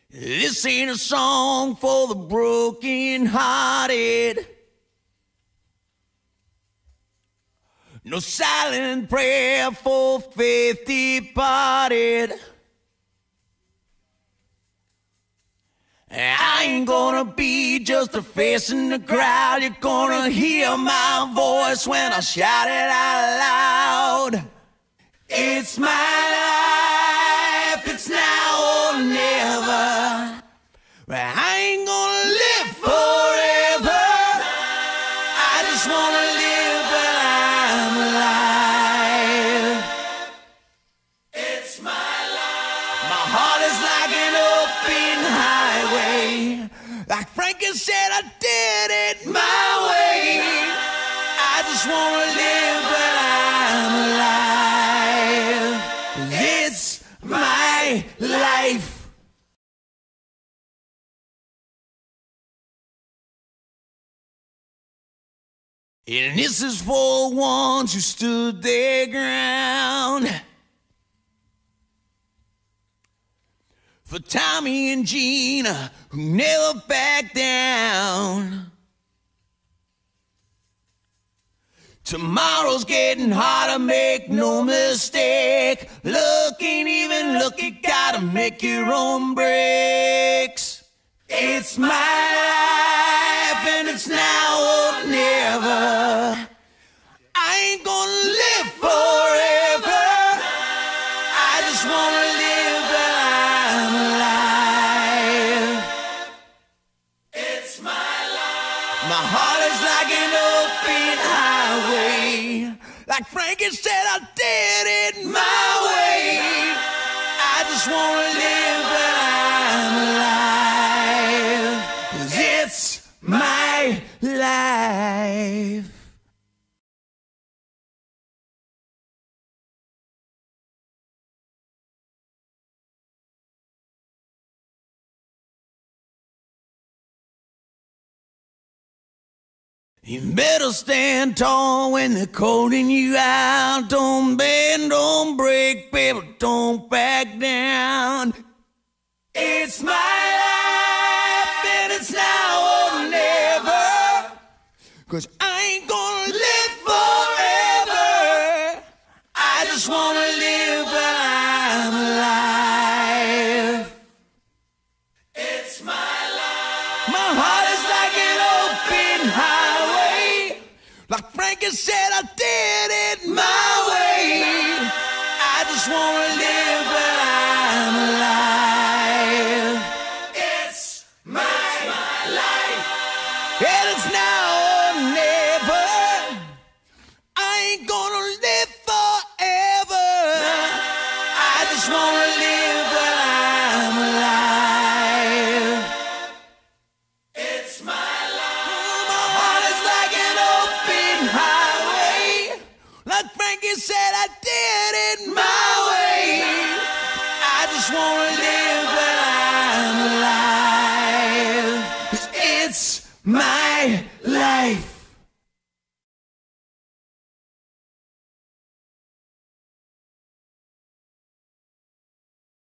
This ain't a song for the broken-hearted. No silent prayer for faith departed. I ain't gonna be just a face in the crowd. You're gonna hear my voice when I shout it out loud. It's my life, it's now or never. I ain't gonna live forever. I just wanna live while I'm alive. It's my life. My heart is like an open highway. Like Frankie said, I did it my way. I just wanna live while I'm alive. It's my life. And this is for ones who stood their ground. For Tommy and Gina, who never backed down. Tomorrow's getting harder, make no mistake. Luck ain't even luck, you gotta make your own breaks. It's my life and it's now or never. I ain't gonna live forever. I just wanna live while I'm alive. It's my life. My heart is like an open highway. Like Frankie said, I did it my way. I just wanna live while I'm alive. 'Cause it's my life. You better stand tall when they're calling you out. Don't bend, don't break, baby, don't back down. It's my life and it's now or never. 'Cause I ain't gonna live forever. I just wanna live while I'm alive. It's my life. My heart is like an open highway. Like Frankie said, I did it my way. I just wanna live while I'm alive. It's my life. And it's now or never. I ain't gonna live forever. I just wanna live while I'm alive. It's my life. My heart is like an open highway. Like Frankie said, I did it my way. I just wanna live while I'm alive. 'Cause it's my